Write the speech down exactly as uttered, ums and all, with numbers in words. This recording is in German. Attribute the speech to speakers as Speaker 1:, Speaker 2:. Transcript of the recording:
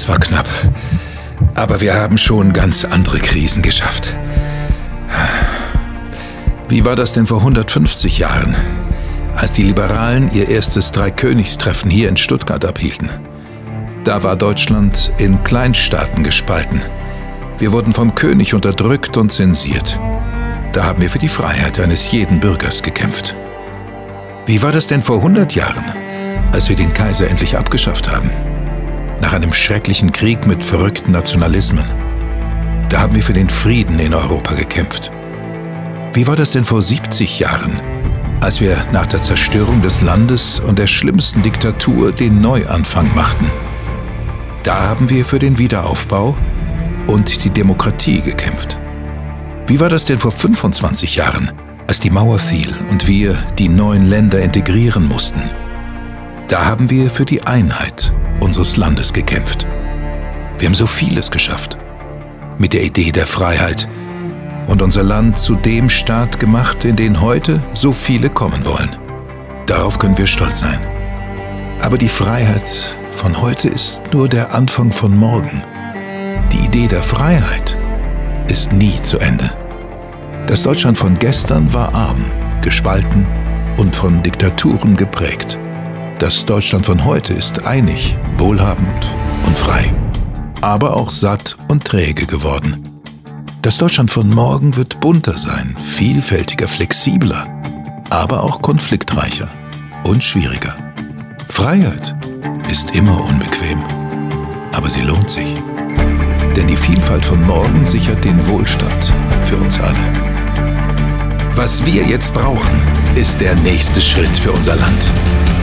Speaker 1: Es war knapp. Aber wir haben schon ganz andere Krisen geschafft. Wie war das denn vor hundertfünfzig Jahren, als die Liberalen ihr erstes Dreikönigstreffen hier in Stuttgart abhielten? Da war Deutschland in Kleinstaaten gespalten. Wir wurden vom König unterdrückt und zensiert. Da haben wir für die Freiheit eines jeden Bürgers gekämpft. Wie war das denn vor hundert Jahren, als wir den Kaiser endlich abgeschafft haben? Nach einem schrecklichen Krieg mit verrückten Nationalismen. Da haben wir für den Frieden in Europa gekämpft. Wie war das denn vor siebzig Jahren, als wir nach der Zerstörung des Landes und der schlimmsten Diktatur den Neuanfang machten? Da haben wir für den Wiederaufbau und die Demokratie gekämpft. Wie war das denn vor fünfundzwanzig Jahren, als die Mauer fiel und wir die neuen Länder integrieren mussten? Da haben wir für die Einheit unseres Landes gekämpft. Wir haben so vieles geschafft. Mit der Idee der Freiheit und unser Land zu dem Staat gemacht, in den heute so viele kommen wollen. Darauf können wir stolz sein. Aber die Freiheit von heute ist nur der Anfang von morgen. Die Idee der Freiheit ist nie zu Ende. Das Deutschland von gestern war arm, gespalten und von Diktaturen geprägt. Das Deutschland von heute ist einig, wohlhabend und frei, aber auch satt und träge geworden. Das Deutschland von morgen wird bunter sein, vielfältiger, flexibler, aber auch konfliktreicher und schwieriger. Freiheit ist immer unbequem, aber sie lohnt sich. Denn die Vielfalt von morgen sichert den Wohlstand für uns alle. Was wir jetzt brauchen, ist der nächste Schritt für unser Land.